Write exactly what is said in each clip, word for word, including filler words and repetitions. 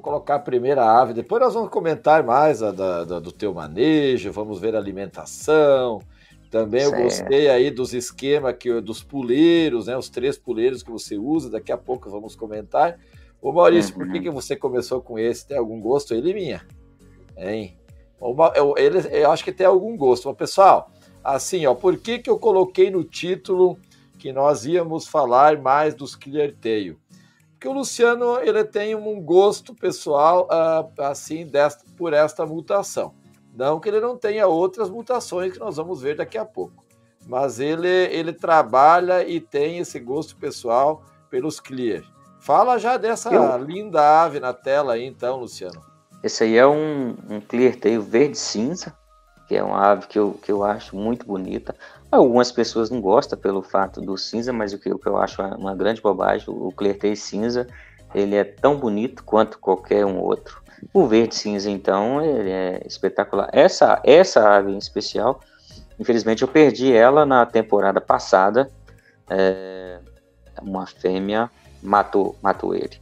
colocar a primeira ave, depois nós vamos comentar mais a da, da, do teu manejo, vamos ver a alimentação. Também eu Certo. gostei aí dos esquemas, que, dos puleiros, né? Os três puleiros que você usa, daqui a pouco vamos comentar. Ô Maurício, Uhum. por que, que você começou com esse? Tem algum gosto? Ele minha, hein? Eu, ele, eu acho que tem algum gosto. Mas, pessoal, assim, ó, por que, que eu coloquei no título que nós íamos falar mais dos Cleartail? Porque o Luciano, ele tem um gosto pessoal, uh, assim, desta, por esta mutação. Não que ele não tenha outras mutações que nós vamos ver daqui a pouco. Mas ele, ele trabalha e tem esse gosto pessoal pelos Clear. Fala já dessa eu... linda ave na tela aí, então, Luciano. Esse aí é um, um Cleartail verde-cinza, que é uma ave que eu, que eu acho muito bonita. Algumas pessoas não gostam pelo fato do cinza, mas o que, o que eu acho uma grande bobagem, o Cleartail cinza, ele é tão bonito quanto qualquer um outro. O verde-cinza, então, ele é espetacular. Essa, essa ave em especial, infelizmente eu perdi ela na temporada passada. É, uma fêmea matou, matou ele.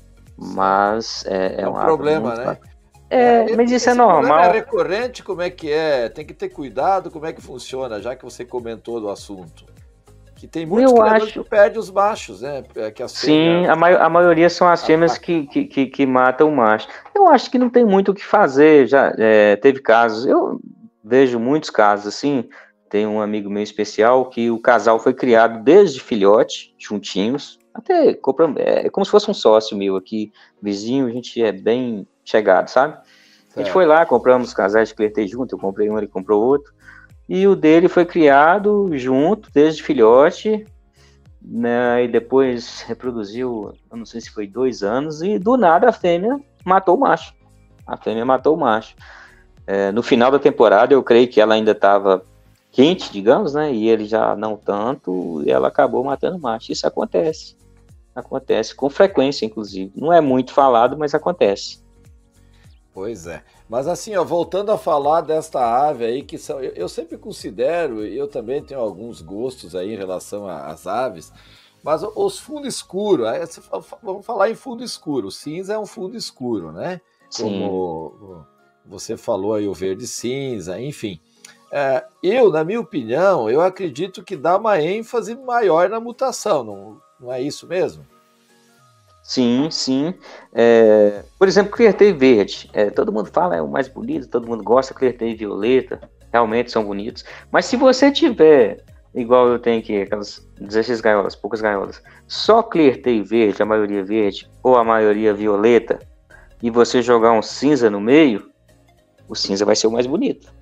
Mas é, é, é um uma problema, ave né? É, é, mas isso é normal. É recorrente? Como é que é? Tem que ter cuidado? Como é que funciona? Já que você comentou do assunto. Que tem muitos eu criadores acho... que perdem os machos, né? Que as Sim, fêmeas... a, ma a maioria são as fêmeas que, que, que, que matam o macho. Eu acho que não tem muito o que fazer. Já é, teve casos, eu vejo muitos casos assim. Tem um amigo meu especial que o casal foi criado desde filhote, juntinhos. Até é como se fosse um sócio meu aqui, vizinho, a gente é bem chegado, sabe? Certo. A gente foi lá, compramos casais de Cleartail junto, eu comprei um, ele comprou outro. E o dele foi criado junto, desde filhote, né, e depois reproduziu, eu não sei se foi dois anos, e do nada a fêmea matou o macho. A fêmea matou o macho. É, no final da temporada, eu creio que ela ainda estava quente, digamos, né, e ele já não tanto, e ela acabou matando o macho. Isso acontece. Acontece com frequência, inclusive. Não é muito falado, mas acontece. Pois é. Mas assim, ó, voltando a falar desta ave aí, que são, eu, eu sempre considero, e eu também tenho alguns gostos aí em relação às aves, mas os fundos escuros, vamos falar em fundo escuro, o cinza é um fundo escuro, né? Como Sim. você falou aí, o verde cinza, enfim. É, eu, na minha opinião, eu acredito que dá uma ênfase maior na mutação, não, não é isso mesmo? Sim, sim. É, por exemplo, Cleartail verde. É, todo mundo fala é o mais bonito, todo mundo gosta. Cleartail violeta, realmente são bonitos. Mas se você tiver, igual eu tenho aqui, aquelas dezesseis gaiolas, poucas gaiolas, só Cleartail verde, a maioria verde, ou a maioria violeta, e você jogar um cinza no meio, o cinza vai ser o mais bonito.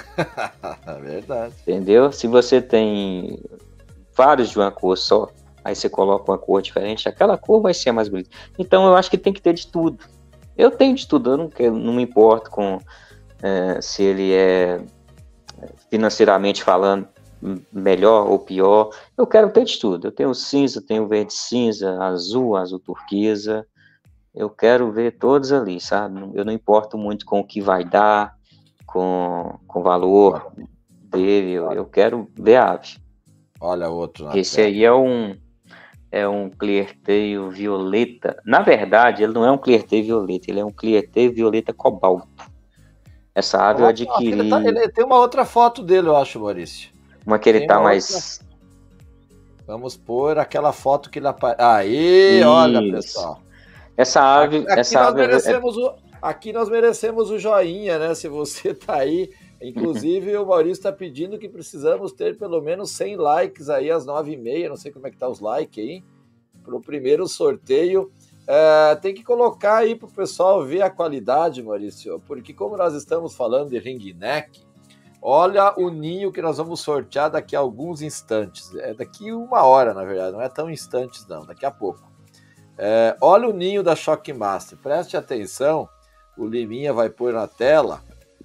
Verdade. Entendeu? Se você tem vários de uma cor só, aí você coloca uma cor diferente, aquela cor vai ser a mais bonita. Então eu acho que tem que ter de tudo. Eu tenho de tudo, eu não, quero, não me importo com é, se ele é financeiramente falando melhor ou pior. Eu quero ter de tudo. Eu tenho cinza, tenho verde cinza, azul, azul turquesa. Eu quero ver todos ali, sabe? Eu não importo muito com o que vai dar, com o valor dele. Eu, eu quero ver a ave. Olha outro na Esse tela. aí é um é um Cleartail violeta. Na verdade, ele não é um Cleartail violeta, ele é um Cleartail violeta cobalto. Essa ave eu adquiri... Ele, tá, ele tem uma outra foto dele, eu acho, Maurício. Uma que ele tem tá mais... Outra... Vamos pôr aquela foto que ele aparece... Aí, Isso. Olha, pessoal. Essa ave... Aqui, essa nós ave merecemos é... o, aqui nós merecemos o joinha, né? Se você tá aí... Inclusive, o Maurício está pedindo que precisamos ter pelo menos cem likes aí às nove e meia, não sei como é que tá os likes aí, para o primeiro sorteio. É, tem que colocar aí para o pessoal ver a qualidade, Maurício, porque como nós estamos falando de ring neck, olha o ninho que nós vamos sortear daqui a alguns instantes. É daqui uma hora, na verdade, não é tão instantes não, daqui a pouco. É, olha o ninho da Shockmaster, preste atenção, o Liminha vai pôr na tela.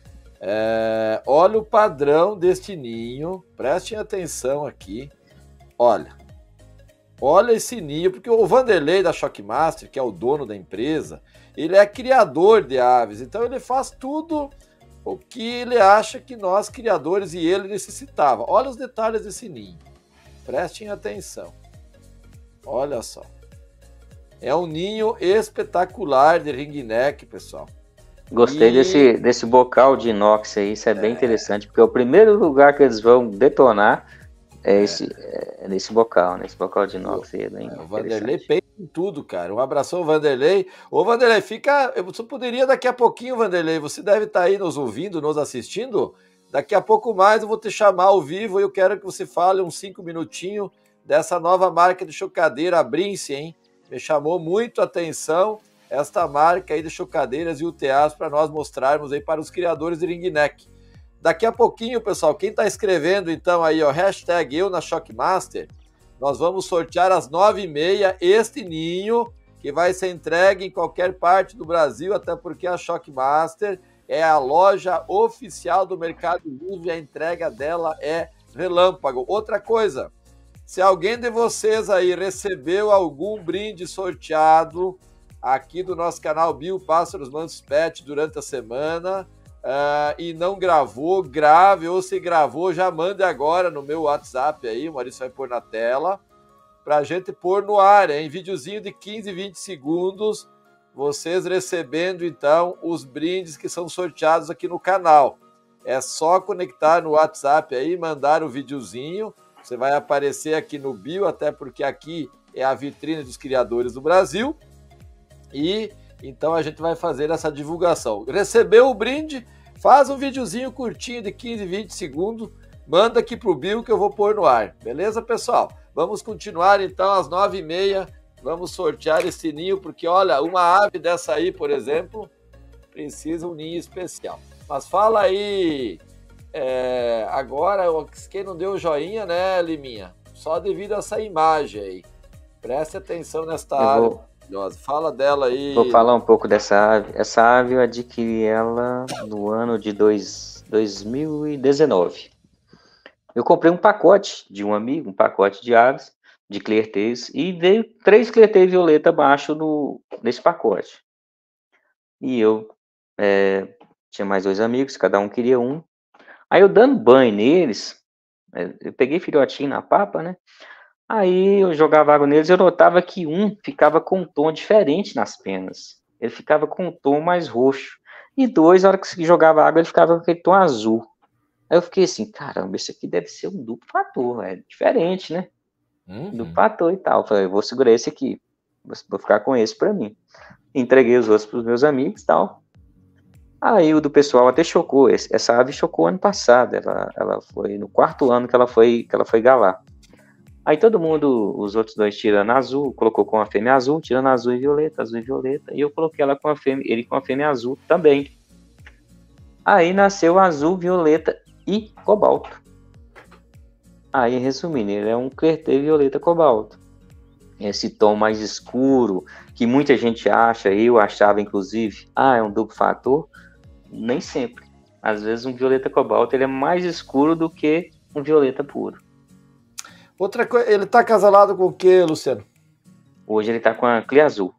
É, olha o padrão deste ninho, prestem atenção aqui, olha, olha esse ninho, porque o Vanderlei da Shockmaster, que é o dono da empresa, ele é criador de aves, então ele faz tudo o que ele acha que nós criadores e ele necessitava. Olha os detalhes desse ninho, prestem atenção, olha só, É um ninho espetacular de ringneck, pessoal. Gostei e... desse, desse bocal de inox aí, isso é, é bem interessante, porque o primeiro lugar que eles vão detonar é, é. Esse, é nesse bocal, nesse bocal de inox aí, é bem é, o Vanderlei pensa em tudo, cara. Um abração, Vanderlei. Ô, Vanderlei, fica... Você poderia daqui a pouquinho, Vanderlei, você deve estar aí nos ouvindo, nos assistindo. Daqui a pouco mais eu vou te chamar ao vivo e eu quero que você fale uns cinco minutinhos dessa nova marca de chocadeira, a Brince, hein? Me chamou muito a atenção esta marca aí de chocadeiras e U T As para nós mostrarmos aí para os criadores de ringneck. Daqui a pouquinho, pessoal, quem está escrevendo então aí, ó, hashtag eu na Shockmaster, nós vamos sortear às nove e meia este ninho que vai ser entregue em qualquer parte do Brasil, até porque a Shockmaster é a loja oficial do Mercado Livre e a entrega dela é relâmpago. Outra coisa, se alguém de vocês aí recebeu algum brinde sorteado aqui do nosso canal Bio Pássaros Mansos Pet durante a semana uh, e não gravou, grave, ou se gravou, já mande agora no meu WhatsApp aí, o Maurício vai pôr na tela, para a gente pôr no ar, em videozinho de quinze, vinte segundos, vocês recebendo então os brindes que são sorteados aqui no canal. É só conectar no WhatsApp aí, mandar o videozinho, você vai aparecer aqui no bio, até porque aqui é a vitrine dos criadores do Brasil. E então a gente vai fazer essa divulgação. Recebeu o brinde? Faz um videozinho curtinho de quinze, vinte segundos, manda aqui pro bio que eu vou pôr no ar. Beleza, pessoal? Vamos continuar então às nove e meia. Vamos sortear esse ninho, porque olha, uma ave dessa aí, por exemplo, precisa um ninho especial. Mas fala aí, é, agora, quem não deu o joinha, né, Liminha? Só devido a essa imagem aí. Preste atenção nesta eu ave. Vou... Fala dela aí. Vou falar um pouco dessa ave. Essa ave eu adquiri ela no ano de dois, dois mil e dezenove. Eu comprei um pacote de um amigo, um pacote de aves, de clertês, e veio três clertês violeta abaixo no, nesse pacote. E eu é, tinha mais dois amigos, cada um queria um. Aí eu dando banho neles, eu peguei filhotinho na papa, né? Aí eu jogava água neles e eu notava que um ficava com um tom diferente nas penas. Ele ficava com um tom mais roxo. E dois, na hora que você jogava água, ele ficava com aquele tom azul. Aí eu fiquei assim, caramba, esse aqui deve ser um duplo fator, é diferente, né? Uhum. Duplo fator e tal. Eu falei, eu vou segurar esse aqui, vou ficar com esse pra mim. Entreguei os outros pros meus amigos e tal. Aí o do pessoal até chocou. Essa ave chocou ano passado. Ela, ela foi no quarto ano que ela foi, que ela foi galar. Aí todo mundo, os outros dois tirando azul, colocou com a fêmea azul, tirando azul e violeta, azul e violeta, e eu coloquei ela com a fêmea, ele com a fêmea azul também. Aí nasceu azul, violeta e cobalto. Aí, resumindo, ele é um clertê violeta cobalto. Esse tom mais escuro, que muita gente acha, eu achava inclusive, ah, é um duplo fator, nem sempre. Às vezes um violeta cobalto ele é mais escuro do que um violeta puro. Outra coisa, ele tá acasalado com o que, Luciano? Hoje ele tá com a Clear Azul.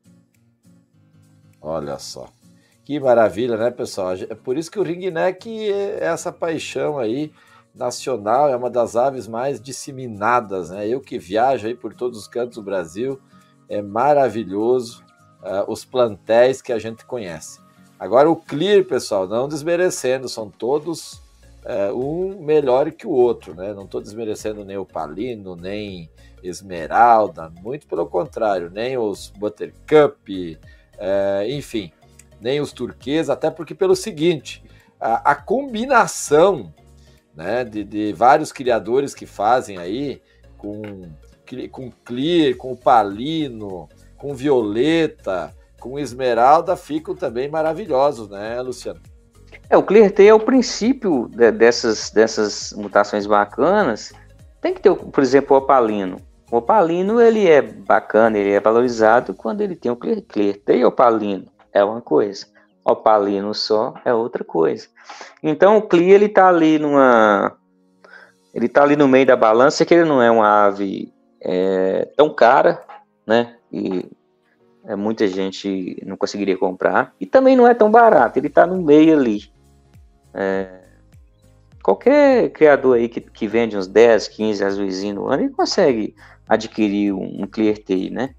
Olha só. Que maravilha, né, pessoal? É por isso que o ringneck é essa paixão aí nacional, é uma das aves mais disseminadas, né? Eu que viajo aí por todos os cantos do Brasil, é maravilhoso uh, os plantéis que a gente conhece. Agora o Clear, pessoal, não desmerecendo, são todos uh, um melhor que o outro, né? Não estou desmerecendo nem o Palino, nem Esmeralda, muito pelo contrário, nem os Buttercup, uh, enfim, nem os turquesa, até porque pelo seguinte, a, a combinação, né, de, de vários criadores que fazem aí, com, com Clear, com Palino, com Violeta, com Esmeralda, ficam também maravilhosos, né, Luciano? É, o Clear T é o princípio de, dessas, dessas mutações bacanas. Tem que ter, por exemplo, o Opalino. O Opalino, ele é bacana, ele é valorizado quando ele tem o Clear, Clear T e o Opalino. É uma coisa. Opalino só é outra coisa. Então o Clear, ele tá ali numa... Ele tá ali no meio da balança, que ele não é uma ave é, tão cara, né? E é, muita gente não conseguiria comprar. E também não é tão barato, ele tá no meio ali. É, qualquer criador aí que, que vende uns dez, quinze azuizinhos no ano, ele consegue adquirir um, um Clear T, né?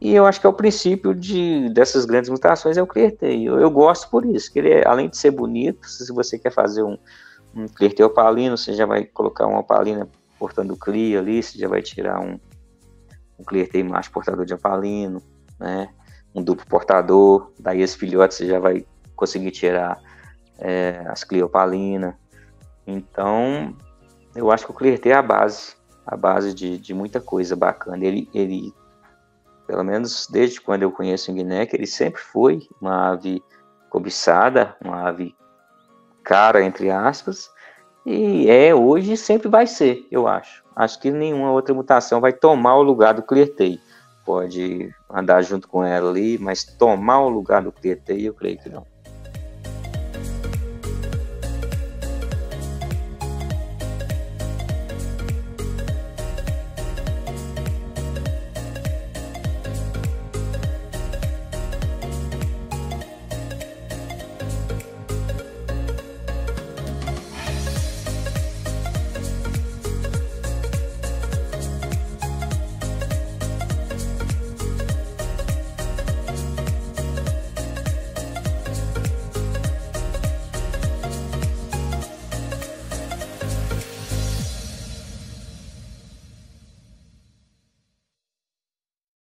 E eu acho que é o princípio de, dessas grandes mutações, é o Cleartei. Eu, eu gosto por isso, que ele, é, além de ser bonito, se você quer fazer um, um Cleartei opalino, você já vai colocar uma opalina portando Clia ali, você já vai tirar um, um Cleartei macho portador de opalino, né? Um duplo portador, daí esse filhote você já vai conseguir tirar é, as Clia opalina. Então, eu acho que o Cleartei é a base, a base de, de muita coisa bacana. Ele, ele pelo menos desde quando eu conheço o Guineca, ele sempre foi uma ave cobiçada, uma ave cara, entre aspas, e é hoje e sempre vai ser, eu acho. Acho que nenhuma outra mutação vai tomar o lugar do Cleartei. Pode andar junto com ela ali, mas tomar o lugar do Cleartei, eu creio que não.